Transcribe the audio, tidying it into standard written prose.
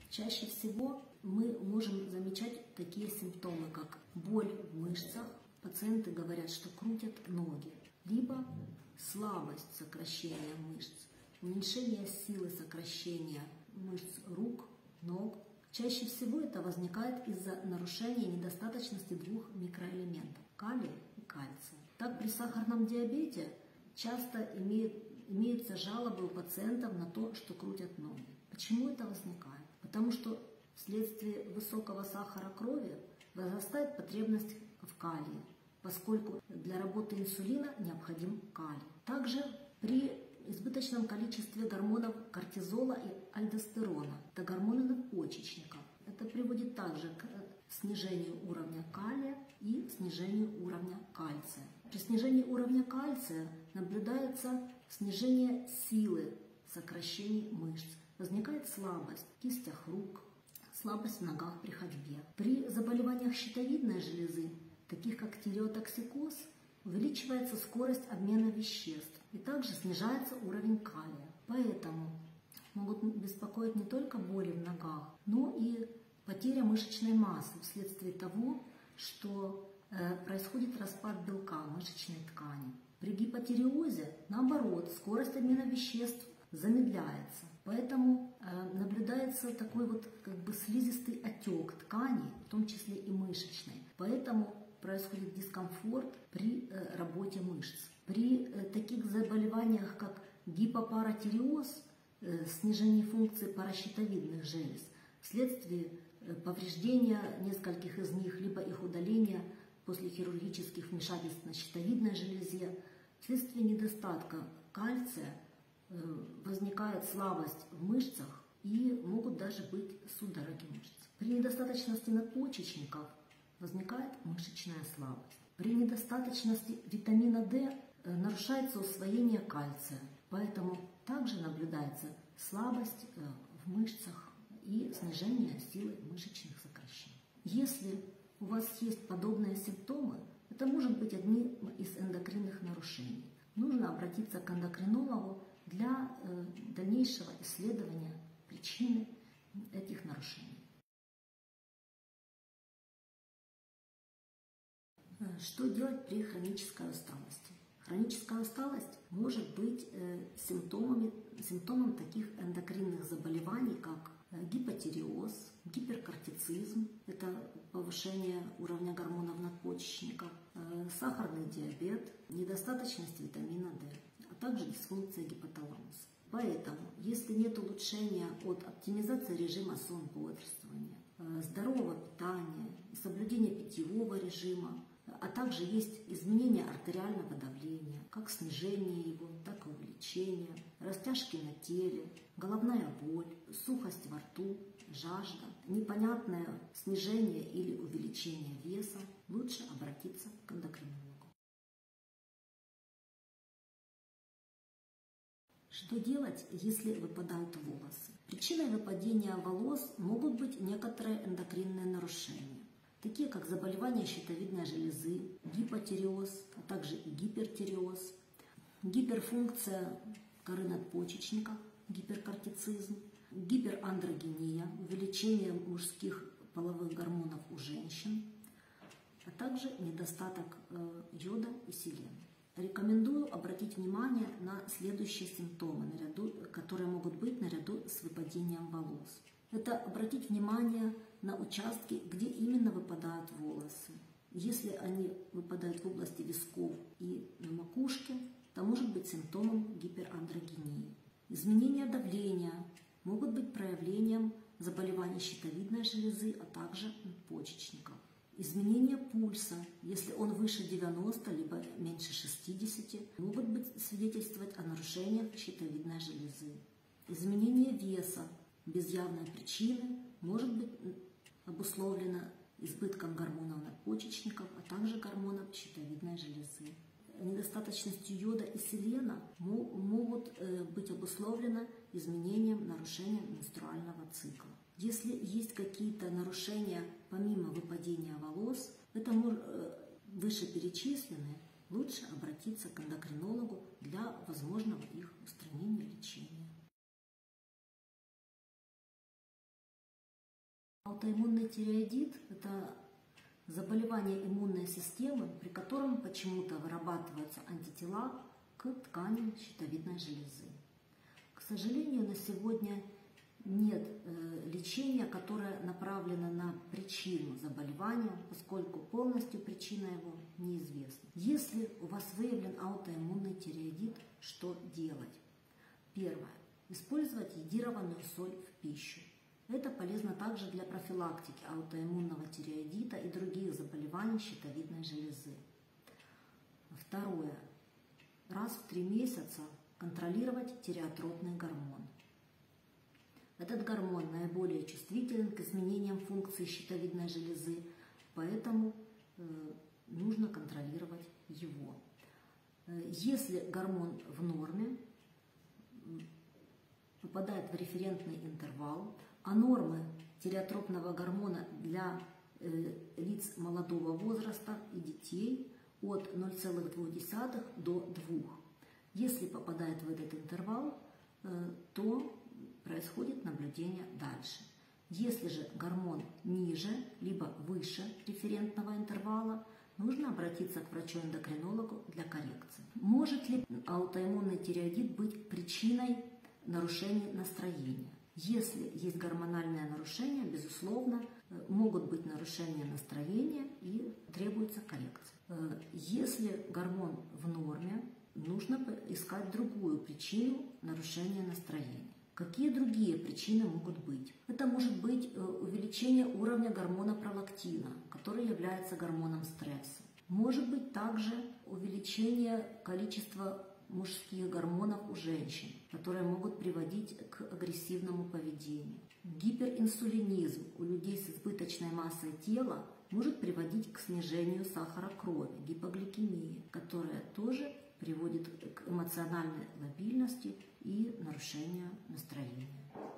Чаще всего мы можем замечать такие симптомы, как боль в мышцах. Пациенты говорят, что крутят ноги, либо слабость сокращения мышц, уменьшение силы сокращения мышц рук, ног. Чаще всего это возникает из-за нарушения недостаточности двух микроэлементов – калия и кальция. Так, при сахарном диабете часто имеются жалобы у пациентов на то, что крутят ноги. Почему это возникает? Потому что вследствие высокого сахара крови возрастает потребность в калии, поскольку для работы инсулина необходим калий. Также при избыточном количестве гормонов кортизола и альдостерона, это гормоны надпочечников, это приводит также к снижению уровня калия и снижению уровня кальция. При снижении уровня кальция наблюдается снижение силы сокращений мышц. Возникает слабость в кистях рук, слабость в ногах при ходьбе. При заболеваниях щитовидной железы, таких как тиреотоксикоз, увеличивается скорость обмена веществ и также снижается уровень калия. Поэтому могут беспокоить не только боли в ногах, но и потеря мышечной массы вследствие того, что происходит распад белка мышечной ткани. При гипотиреозе, наоборот, скорость обмена веществ замедляется. Поэтому наблюдается такой вот слизистый отек ткани, в том числе и мышечной. Поэтому происходит дискомфорт при работе мышц. При таких заболеваниях, как гипопаратиреоз, снижение функции паращитовидных желез, вследствие повреждения нескольких из них, либо их удаления после хирургических вмешательств на щитовидной железе, вследствие недостатка кальция возникает слабость в мышцах и могут даже быть судороги мышц. При недостаточности надпочечников возникает мышечная слабость. При недостаточности витамина D нарушается усвоение кальция, поэтому также наблюдается слабость в мышцах и снижение силы мышечных сокращений. Если у вас есть подобные симптомы, это может быть одним из эндокринных нарушений. Нужно обратиться к эндокринологу для дальнейшего исследования причины этих нарушений. Что делать при хронической усталости? Хроническая усталость может быть симптомом таких эндокринных заболеваний, как гипотиреоз, гиперкортицизм, это повышение уровня гормонов надпочечников, сахарный диабет, недостаточность витамина D, а также дисфункция гипоталамуса. Поэтому, если нет улучшения от оптимизации режима сон-бодрствования, здорового питания, соблюдения питьевого режима, а также есть изменение артериального давления, как снижение его, так и увеличение, растяжки на теле, головная боль, сухость во рту, жажда, непонятное снижение или увеличение веса, лучше обратиться к эндокринологу. Что делать, если выпадают волосы? Причиной выпадения волос могут быть некоторые эндокринные нарушения, такие как заболевания щитовидной железы, гипотиреоз, а также и гипертиреоз, гиперфункция коры надпочечника, гиперкортицизм, гиперандрогения, увеличение мужских половых гормонов у женщин, а также недостаток йода и селена. Рекомендую обратить внимание на следующие симптомы, которые могут быть наряду с выпадением волос. Это обратить внимание на участки, где именно выпадают волосы. Если они выпадают в области висков и на макушке, то может быть симптомом гиперандрогении. Изменения давления могут быть проявлением заболеваний щитовидной железы, а также надпочечников. Изменение пульса, если он выше 90, либо меньше 60, могут свидетельствовать о нарушениях щитовидной железы. Изменение веса без явной причины может быть обусловлено избытком гормонов надпочечников, а также гормонов щитовидной железы. Недостаточностью йода и селена могут быть обусловлены изменением, нарушением менструального цикла. Если есть какие-то нарушения помимо выпадения волос, это вышеперечисленные, лучше обратиться к эндокринологу для возможного их устранения и лечения. Аутоиммунный тиреоидит – это заболевание иммунной системы, при котором почему-то вырабатываются антитела к тканям щитовидной железы. К сожалению, на сегодня нет лечения, которое направлено на причину заболевания, поскольку полностью причина его неизвестна. Если у вас выявлен аутоиммунный тиреоидит, что делать? Первое. Использовать йодированную соль в пищу. Это полезно также для профилактики аутоиммунного тиреоидита и других заболеваний щитовидной железы. Второе. Раз в 3 месяца контролировать тиреотропный гормон. Этот гормон наиболее чувствителен к изменениям функции щитовидной железы, поэтому нужно контролировать его. Если гормон в норме, попадает в референтный интервал, а нормы тиреотропного гормона для лиц молодого возраста и детей от 0,2 до 2. Если попадает в этот интервал, то происходит наблюдение дальше. Если же гормон ниже, либо выше референтного интервала, нужно обратиться к врачу-эндокринологу для коррекции. Может ли аутоиммунный тиреоидит быть причиной нарушений настроения? Если есть гормональное нарушение, безусловно, могут быть нарушения настроения и требуется коррекция. Если гормон в норме, нужно искать другую причину нарушения настроения. Какие другие причины могут быть? Это может быть увеличение уровня гормона пролактина, который является гормоном стресса. Может быть также увеличение количества мужских гормонов у женщин, которые могут приводить к агрессивному поведению. Гиперинсулинизм у людей с избыточной массой тела может приводить к снижению сахара крови, гипогликемии, которая тоже приводит к эмоциональной лабильности и нарушению настроения.